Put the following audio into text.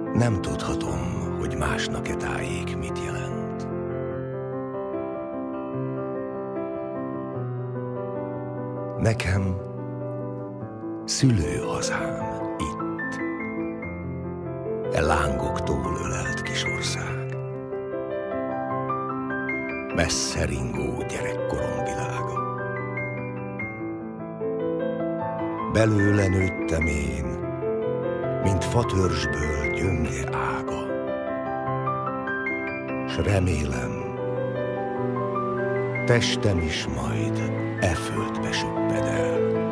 Nem tudhatom, hogy másnak e tájék mit jelent. Nekem szülőhazám itt, e lángoktól ölelt kis ország. Messze ringó gyerekkorom világa. Belőle nőttem én, mint fatörzsből gyönge ága. S remélem, testem is majd e földbe süpped el.